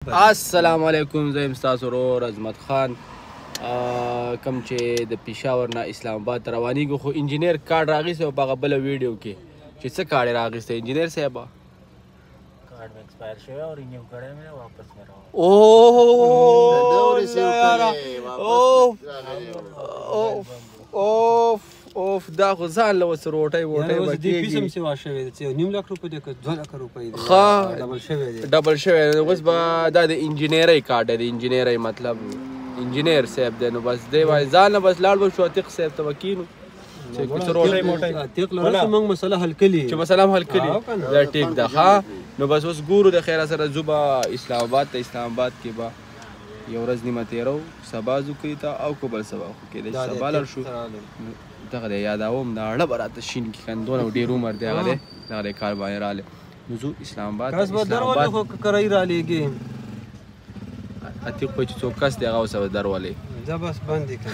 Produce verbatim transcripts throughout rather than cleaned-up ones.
السلام علیکم، زه یم ستاسو ورور عظمت خان. کوم چې د پېښور نه اسلام آباد ته روانېږو، خو انجینر کارډ راغیستی و په هغه بله ویډیو کې چې څه کارډ یې راغیستی انجینر صاحبه؟ کارډ مې ایکسپایر شوی او رینیو کړی مې واپس مې راوړی. اوف اوف دا خو ځان له اوس روټۍ ووټۍ به کېږي. ښه ډبل شوی دی. اوس به دا د انجینرۍ کارډ دی، د انجینرۍ مطلب انجینر صاحب دی. نو بس دی وایي ځان نه بس لاړ به شو عتیق صاحب ته به کینو چې روټۍ موټۍ مسله حل کړي چې مسله هم حل کړي. دا ټیک ده. ښه نو بس اوس ګورو د خیره سره ځو به اسلام آباد ته. اسلام آباد کې به یو ورځ نیمه تېرو، سبا ځو کلي ته او که بل سبا خو کېدای شي سبا لاړ شو. دغه دی یادوم دا اړه به راته شین کي که دونه ډېر عمر دی هغه دی دغه دی کار باندې رالی. نو ځو اسلام آباد ته. اسلام آباد کرایي رالیږي عتیق وایي چې څوک کس دی هغه اوس به درولې. زه بس بندې کړم.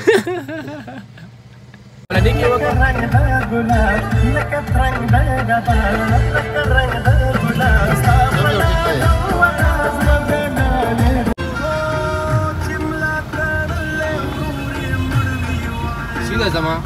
سیده زما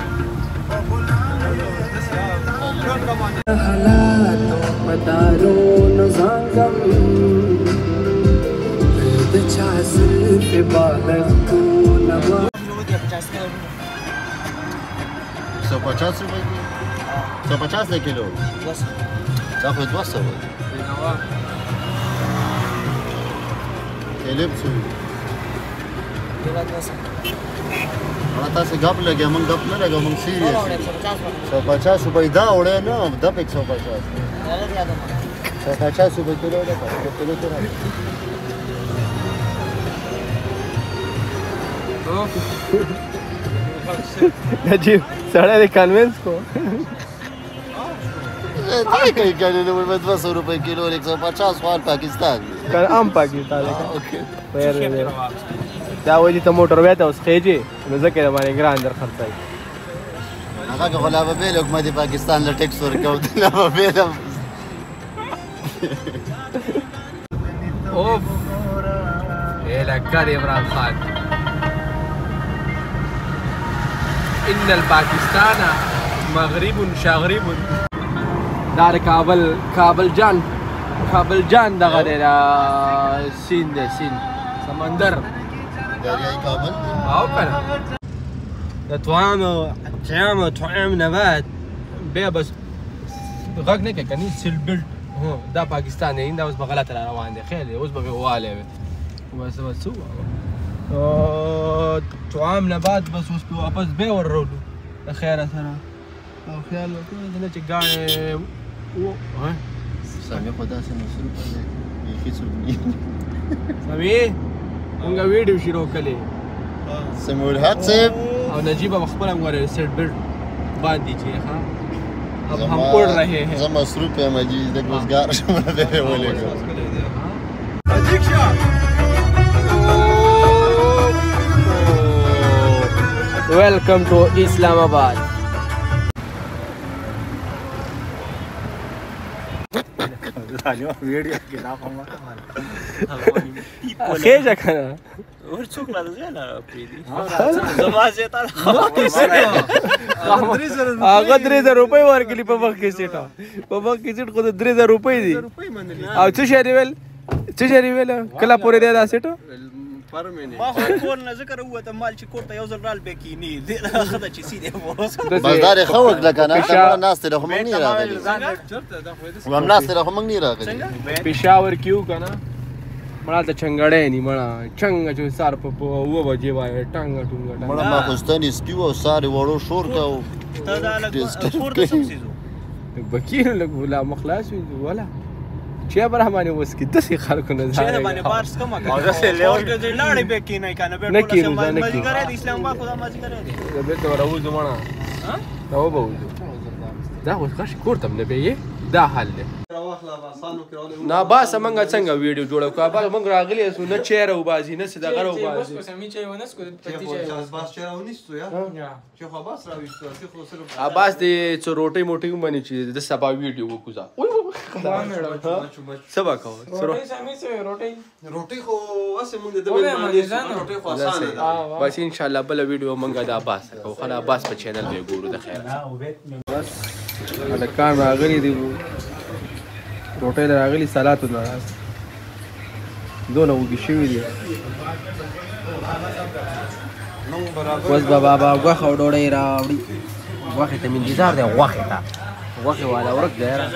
सौ पचास रुपये की सौ पचास है किलो चाहे दो सौ आता से गप लगे हम गप न लगे हम सीरियस सौ पचास रुपये दा उड़े ना दप एक सौ पचास सौ पचास रुपये किलो किलो तो नजीब सड़े दे कन्विंस को कहीं कहने ने बोले दो सौ रुपये किलो एक सौ पचास वार पाकिस्तान कर आम पाकिस्तान का पैर دا وایي ته موټر بیا ته اوس خېجې نو ځکه د باندې ګران در خرڅوي. هغه که خو لا به بېل حکومت پاکستان له ټیکس ورکوو لا به بېل اوف ای لکه د عمران خان ان الپاکستان مغرب شاغرب. دا د کابل کابل جان کابل جان دغه دی سین دی سین سمندر دریای کابل او کنه د طعام طعام طعام نبات بیا بس غږ نه کوي کني سیل بیلډ هو دا پاکستان دی دا اوس به غلط را روان دی. خیر دی اوس به والی وي بس بس طعام نبات بس اوس په واپس بیا ور وړلو د خیره سره او خیال وکړو نه چې ګاڼې سامي خو داسې مصروف دی بیخي څوک نه سامي مونږ ویډیو شروع کړې سمول حق صاحب او نجیب اب خپل هم غوړې سیټ بیلټ باندې چې ها اب हम उड़ रहे हैं. زه مصروف یم اجي د روزګار شمه دی ولګو ویلکم ټو اسلام آباد. خېجه کنه اور څوک لا ده نه پریدي زما زه تا هغه درې زره روپۍ ورکړي په وخت کې سیټه په وخت کې سیټ خو درې زره روپۍ دي او څه شی ویل څه شی ویل کله پورې دی دا سیټه ما خو کور نه ذکر وته مال چې کور ته یو ځل رال بکینی خدای چې سیده ووس بازار خوک لکه نه ناس ته هم نه راغلی هم ناس ته هم نه راغلی پېښور کیو کنه مړه ته چنګړې نی مړه چنګ چې سار په و بجې وای ټنګ ټنګ مړه ما خوستنی سټیو او ساري وړو شور کاو ته دا لګ کور ته سم سيزو بکیر لګ ولا مخلاص ولا چې برهمانه وس کې دسي خلکو نه ځای چې باندې بارس کما هغه سه له لاړې به کې نه کنه به ټول سم مازی کرے اسلام آباد خدا مازی کرے به ته راوځو مړه ها راو به دا اوس ښه کور تم نه به یې دا حل دی نه باسه موږ څنګه ویډیو جوړو که بس موږ راغلي یو نه چیره وباسي نه څه دغه راوباسي عباس دې څه روټۍ موټۍ ومني چې د سبا ویډیو وکړو څه به کوو بس انشاءالله بله ویډیو موږ د عباس کوو خو د عباس په چینل به یې ګورو د خیر بس هلکان راغلي دي روټۍ راغلي سلاتو نه دونه وږي شوي دي اوس به بابا غوښه او ډوډۍ راوړي غوښې ته مې انتظار دی غوښې ته غوښې والا ورک دی یاره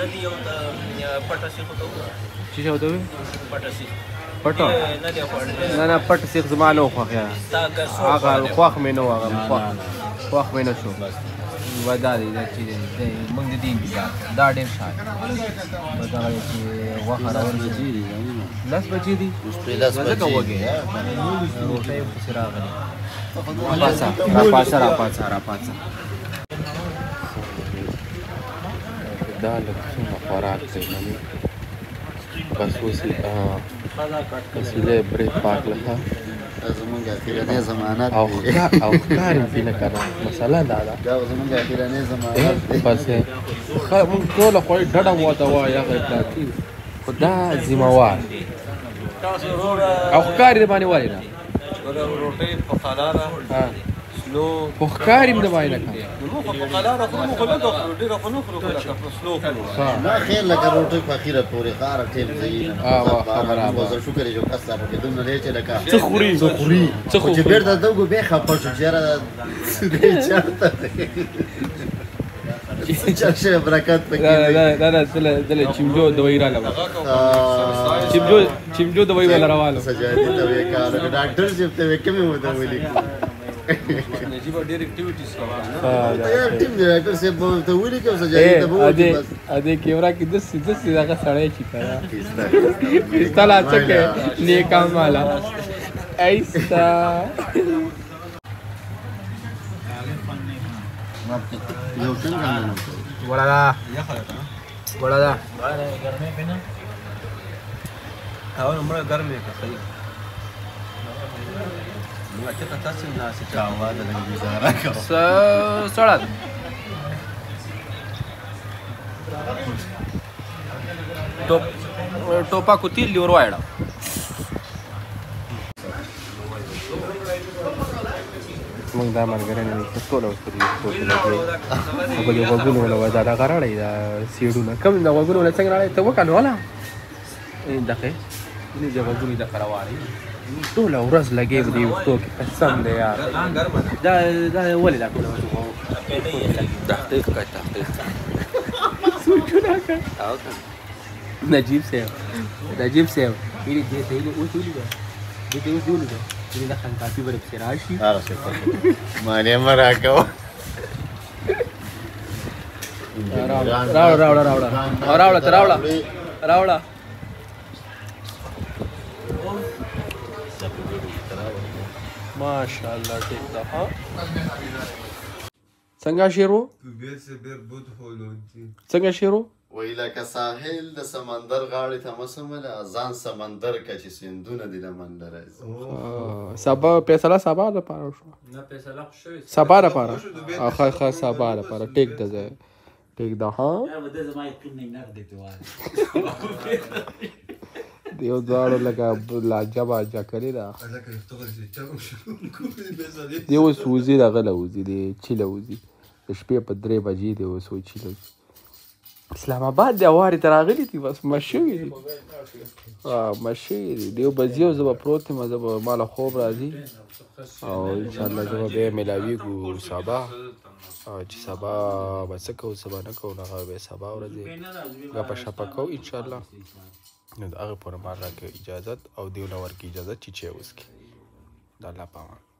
څه شی ورته ووایي پټو نه نه پټ سیخ زما نه و خوښ یاره هغه خوښ مې نه و هغه خوښ مې نه شو و دا دی دا چې موږ د دې انتظار دا ډېر ښه دی بس هغه چې غوښه راورسېږي لس بجې دي ځکه وږی روټۍ پسې راغلې راپاڅه راپاڅه راپاڅه راپاڅه دا لږ څومره خوراک دی ممي بس وسیله برېد پاک لکه زمونږ اخیرنی ضمانت او او ښکار یې پرې نه که نه مسله دا ده دا زمونږ اخیرنی ضمانت دی بس موږ ټوله خوړې ډډه ورته وایي هغه اطلاعاتي خو دا ذمهوار او ښکار یې د باندې ولې نه روټۍ په قلاره سلو خو ښکار یې د باندې نه که موږ خو په قلاره خورو موږ خو لږه خورو ډېره خو نه خورو خو لکه په سلو خورو نه خیر لکه روټۍ په اخیره پورې خاره ټیم ځایي خبره وزر شکر یې جو کس لا پکې دومره دی چې لکه څه خوري څه خوري څه خو چې بېرته ته وګو بیا خفه شو چې یاره دی چېرته دی چل شوی برکت پکې دا دا دا دله چمجو دوایي راله چمجو چمجو دوایي والا روانه سجادي ته وې کاله ډاکټر صاحب ته وې کومې مو ته ولیکو نجیب ډېر اکټیویټیز کوي یار ټیم دی ډاکټر صاحب ته ولیکو سجادي ته وو ادي ادي کیمرا کې د سیده سیده هغه سړی چې کړه استلا څکه نیکه مالا ایستا یو څنګه نه وړا دا وړا دا او مړه ګرمه که صحیح موږ چې تاسو نه سې چاوا د لږ گزاره کوو سړا ټوپ ټوپا کو تیل دی ور وایړه موږ دا مرګره نه ټول اوس پرې ټوپ لګي په یو وګونو ولا ودا دا غراړې دا سیډونه کوم دا وګونو ولا څنګه راړې ته وکړ ولا دغه دې دا وګونو دا کراواري ټول ورځ لګي دې وختو کې قسم دی یار دا دا ولې دا ټول تحقیق کوي تحقیق سوچونه کوي او نجیب صاحب نجیب صاحب دې دې دې اوس ولې دې دې اوس ولې دې دا خان کافي ور په راشي اره څه مانه مرا کو راوړه راوړه راوړه راوړه راوړه راوړه ماشاءالله ټیک ده ها څنګه شیرو څنګه شیرو ویلا که ساحل د سمندر غاړې ته مسمله ځان سمندر که چې سیندونه دي لمندر سبا فیصله سبا د پاره شو نه فیصله خو شوې سبا د پاره اخر خا سبا د پاره ټیک ده ټیک ده ها دیو دواړو لکه لاجبه جاکري ده دی اوس وځي دغه له وځي دی چیله وځي د شپې په درې بجې دی اوس وایي چیله اسلام آباد دی اوارې ته راغلي دي بس مشوي دي مشوي دي دیو بځي او زه به پروت یم زه به ماله خوب راځي او انشاءالله زه به بیا میلاویږو سبا چې سبا به څه کوو سبا نه کوو هغه به سبا ورځې ګپه شپه کوو انشاءالله نو د هغې پورې مال راکړي اجازت او دیو نه ورکړي اجازت چې چای وڅکي د الله په امان